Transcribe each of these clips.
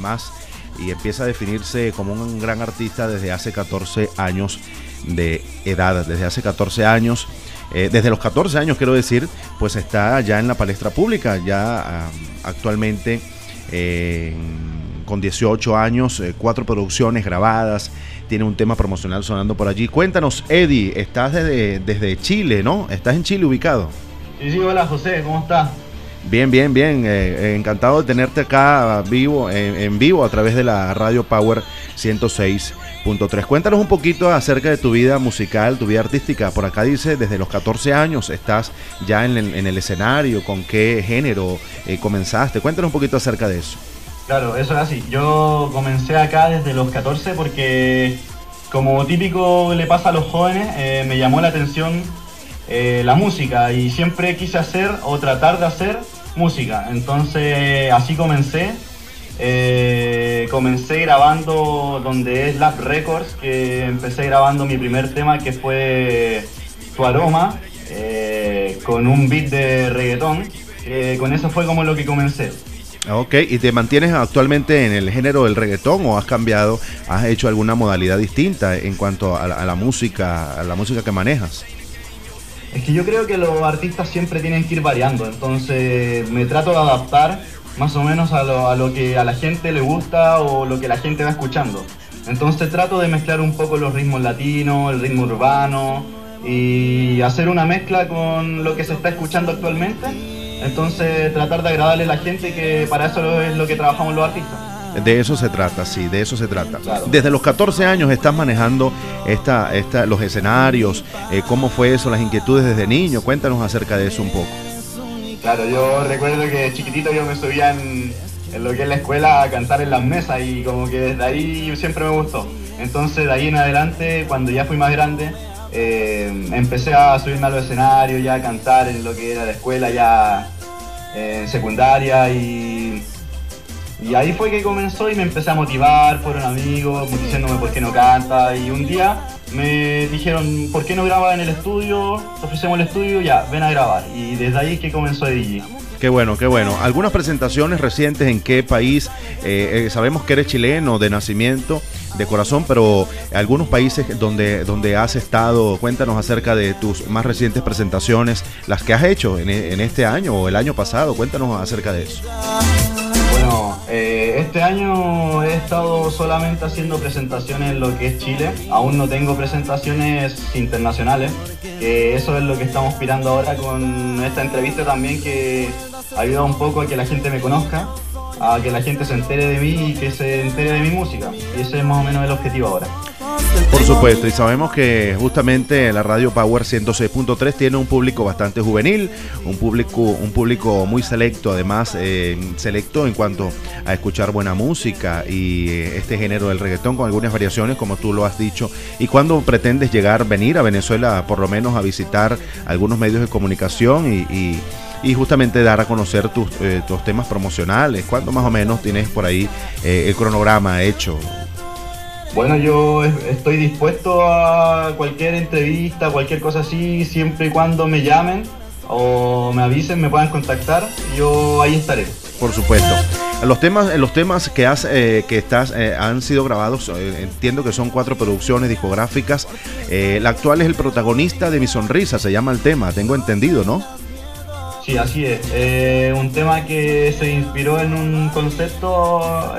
además, y empieza a definirse como un gran artista desde hace 14 años de edad, desde hace 14 años. Desde los 14 años, quiero decir, pues está ya en la palestra pública, ya actualmente con 18 años, 4 producciones grabadas, tiene un tema promocional sonando por allí. Cuéntanos, Eddie, estás desde Chile, ¿no? ¿Estás en Chile ubicado? Sí, hola José, ¿cómo estás? Bien, bien, bien. Encantado de tenerte acá vivo, en vivo a través de la Radio Power 106.3. Cuéntanos un poquito acerca de tu vida musical, tu vida artística. Por acá dice, desde los 14 años estás ya en el escenario. ¿Con qué género comenzaste? Cuéntanos un poquito acerca de eso. Claro, eso es así. Yo comencé acá desde los 14 porque, como típico le pasa a los jóvenes, me llamó la atención la música y siempre quise hacer o tratar de hacer música. Entonces así comencé. Comencé grabando donde es Lab Records, que empecé grabando mi primer tema, que fue Tu Aroma, con un beat de reggaetón. Con eso fue como lo que comencé. Ok, ¿y te mantienes actualmente en el género del reggaetón o has cambiado, has hecho alguna modalidad distinta en cuanto a la música que manejas? Es que yo creo que los artistas siempre tienen que ir variando, entonces me trato de adaptar más o menos a lo que a la gente le gusta o lo que la gente va escuchando. Entonces trato de mezclar un poco los ritmos latinos, el ritmo urbano y hacer una mezcla con lo que se está escuchando actualmente. Entonces tratar de agradarle a la gente, que para eso es lo que trabajamos los artistas. De eso se trata, sí, de eso se trata. Claro. Desde los 14 años estás manejando los escenarios. ¿Cómo fue eso, las inquietudes desde niño? Cuéntanos acerca de eso un poco. Claro, yo recuerdo que chiquitito yo me subía en lo que es la escuela a cantar en las mesas y como que desde ahí siempre me gustó. Entonces de ahí en adelante, cuando ya fui más grande, empecé a subirme a los escenarios, ya a cantar en lo que era la escuela, ya en secundaria y ahí fue que comenzó y me empecé a motivar, fueron amigos diciéndome por qué no canta y un día me dijeron ¿por qué no grabas en el estudio? Te ofrecemos el estudio, ya, ven a grabar y desde ahí que comenzó de DJ. Qué bueno, qué bueno. ¿Algunas presentaciones recientes en qué país? Sabemos que eres chileno de nacimiento, de corazón, pero algunos países donde has estado, cuéntanos acerca de tus más recientes presentaciones, las que has hecho en este año o el año pasado, cuéntanos acerca de eso. Bueno, este año he estado solamente haciendo presentaciones en lo que es Chile, aún no tengo presentaciones internacionales, que eso es lo que estamos aspirando ahora con esta entrevista también, que ayuda un poco a que la gente me conozca, a que la gente se entere de mí y que se entere de mi música, y ese es más o menos el objetivo ahora. Por supuesto, y sabemos que justamente la Radio Power 106.3 tiene un público bastante juvenil, un público muy selecto, además selecto en cuanto a escuchar buena música y este género del reggaetón con algunas variaciones, como tú lo has dicho. ¿Y cuándo pretendes venir a Venezuela, por lo menos a visitar algunos medios de comunicación y justamente dar a conocer tus temas promocionales? ¿Cuándo más o menos tienes por ahí el cronograma hecho? Bueno, yo estoy dispuesto a cualquier entrevista, cualquier cosa así, siempre y cuando me llamen o me avisen, me puedan contactar, yo ahí estaré. Por supuesto. Los temas que han sido grabados, entiendo que son 4 producciones discográficas. La actual es El Protagonista de Mi Sonrisa, se llama el tema, tengo entendido, ¿no? Sí, así es. Un tema que se inspiró en un concepto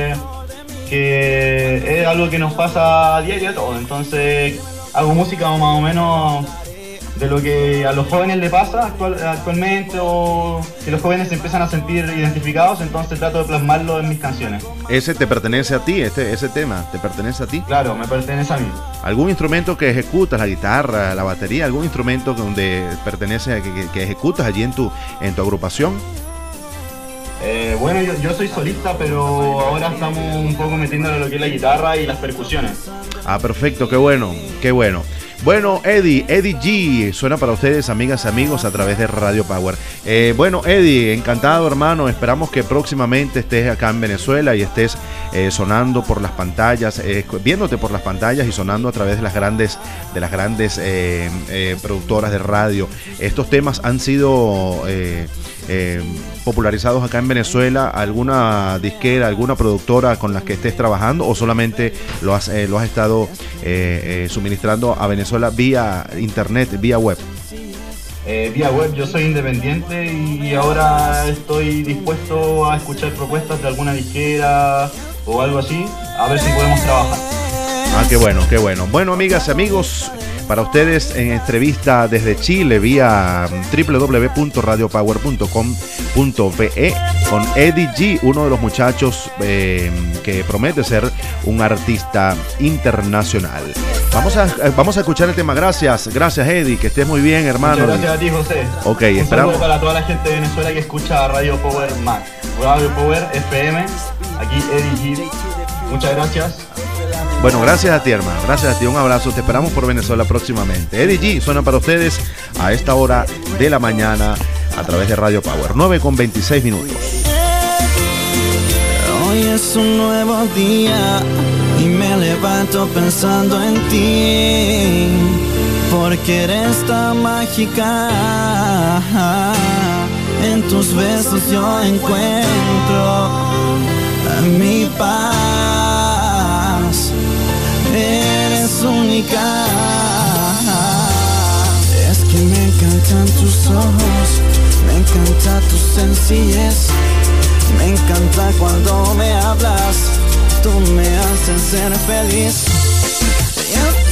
que es algo que nos pasa a diario a todos. Entonces hago música más o menos de lo que a los jóvenes les pasa actualmente, o que los jóvenes se empiezan a sentir identificados, entonces trato de plasmarlo en mis canciones. ¿Ese te pertenece a ti? ¿Ese tema te pertenece a ti? Claro, me pertenece a mí. ¿Algún instrumento que ejecutas, la guitarra, la batería, algún instrumento donde pertenece que ejecutas allí en tu agrupación? Bueno, yo soy solista, pero ahora estamos un poco metiéndole lo que es la guitarra y las percusiones. Ah, perfecto, qué bueno, qué bueno. Bueno, Eddie G, suena para ustedes, amigas y amigos, a través de Radio Power. Bueno, Eddie, encantado, hermano. Esperamos que próximamente estés acá en Venezuela y estés sonando por las pantallas, viéndote por las pantallas y sonando a través de las grandes productoras de radio. Estos temas han sido popularizados acá en Venezuela. ¿Alguna disquera, alguna productora con las que estés trabajando, o solamente lo has estado suministrando a Venezuela vía internet, vía web? Vía web. Yo soy independiente y ahora estoy dispuesto a escuchar propuestas de alguna disquera o algo así, a ver si podemos trabajar. Qué bueno, qué bueno. Bueno, amigas y amigos, para ustedes en entrevista desde Chile vía www.radiopower.com.be con Eddie G, uno de los muchachos que promete ser un artista internacional. Vamos a escuchar el tema. Gracias Eddie, que estés muy bien, hermano. Muchas gracias a ti, José. Ok, un esperamos. saludo para toda la gente de Venezuela que escucha Radio Power Max, Radio Power FM, aquí Eddie G. Muchas gracias. Bueno, gracias a ti, hermano. Gracias a ti. Un abrazo. Te esperamos por Venezuela próximamente. Eddie G suena para ustedes a esta hora de la mañana a través de Radio Power. 9:26. Hoy es un nuevo día y me levanto pensando en ti, porque eres tan mágica. En tus besos yo encuentro mi paz. Eres única. Es que me encantan tus ojos, me encanta tu sencillez, me encanta cuando me hablas, tú me haces ser feliz.